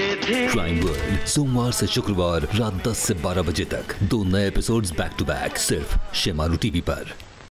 Crime world सोमवार से शुक्रवार रात 10 से 12 बजे तक 2 नए एपिसोड्स बैक टू बैक सिर्फ शेमारू टीवी पर।